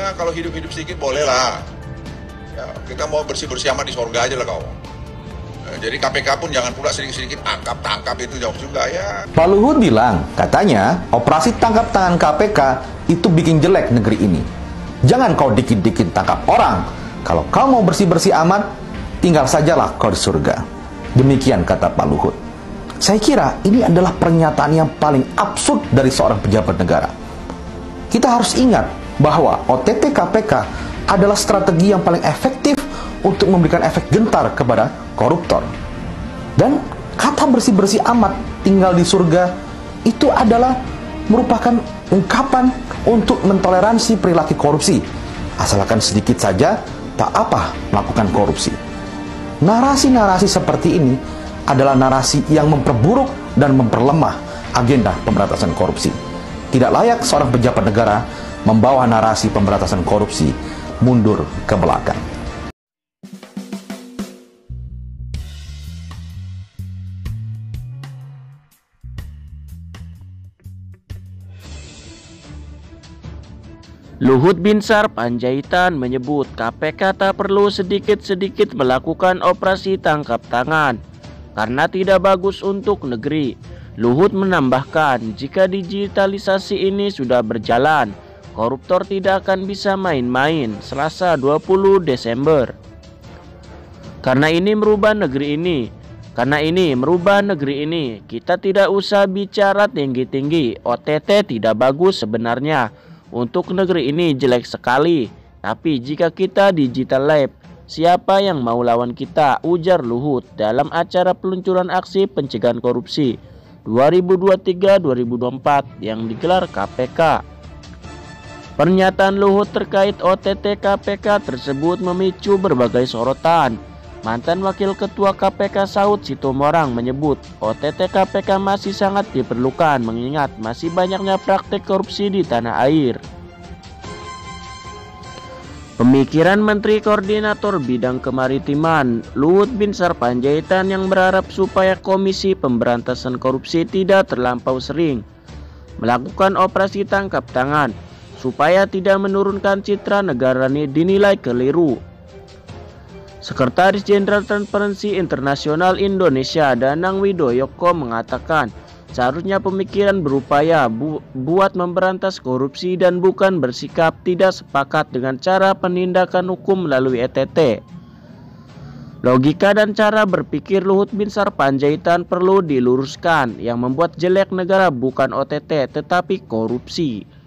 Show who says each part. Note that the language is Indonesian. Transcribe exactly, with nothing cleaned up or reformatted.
Speaker 1: Ya kalau hidup-hidup sedikit boleh lah. Ya, kita mau bersih-bersih amat di sorga aja lah kau. Ya, jadi K P K pun jangan pula sedikit-sedikit tangkap-tangkap, itu jauh juga ya.
Speaker 2: Pak Luhut bilang, katanya operasi tangkap tangan K P K itu bikin jelek negeri ini. Jangan kau dikit-dikit tangkap orang. Kalau kau mau bersih-bersih amat, tinggal sajalah kau di surga. Demikian kata Pak Luhut. Saya kira ini adalah pernyataan yang paling absurd dari seorang pejabat negara. Kita harus ingat bahwa O T T K P K adalah strategi yang paling efektif untuk memberikan efek gentar kepada koruptor. Dan kata bersih-bersih amat, tinggal di surga, itu adalah merupakan ungkapan untuk mentoleransi perilaku korupsi. Asalkan sedikit saja, tak apa melakukan korupsi. Narasi-narasi seperti ini adalah narasi yang memperburuk dan memperlemah agenda pemberantasan korupsi. Tidak layak seorang pejabat negara membawa narasi pemberantasan korupsi mundur ke belakang.
Speaker 3: Luhut Binsar Panjaitan menyebut K P K tak perlu sedikit-sedikit melakukan operasi tangkap tangan karena tidak bagus untuk negeri. Luhut menambahkan, jika digitalisasi ini sudah berjalan, koruptor tidak akan bisa main-main. Selasa dua puluh Desember. Karena ini merubah negeri ini. Karena ini merubah negeri ini. Kita tidak usah bicara tinggi-tinggi. O T T tidak bagus sebenarnya. Untuk negeri ini jelek sekali. Tapi jika kita digital lab, siapa yang mau lawan kita? Ujar Luhut dalam acara peluncuran aksi pencegahan korupsi dua ribu dua puluh tiga dua ribu dua puluh empat yang digelar K P K. Pernyataan Luhut terkait O T T K P K tersebut memicu berbagai sorotan. Mantan Wakil Ketua K P K Saud Sitomorang menyebut O T T K P K masih sangat diperlukan mengingat masih banyaknya praktek korupsi di tanah air. Pemikiran Menteri Koordinator Bidang Kemaritiman Luhut Binsar Panjaitan yang berharap supaya Komisi Pemberantasan Korupsi tidak terlampau sering melakukan operasi tangkap tangan supaya tidak menurunkan citra negara ini dinilai keliru. Sekretaris Jenderal Transparansi Internasional Indonesia Danang Widoyoko mengatakan seharusnya pemikiran berupaya bu buat memberantas korupsi dan bukan bersikap tidak sepakat dengan cara penindakan hukum melalui E T T. Logika dan cara berpikir Luhut Binsar Panjaitan perlu diluruskan. Yang membuat jelek negara bukan O T T tetapi korupsi.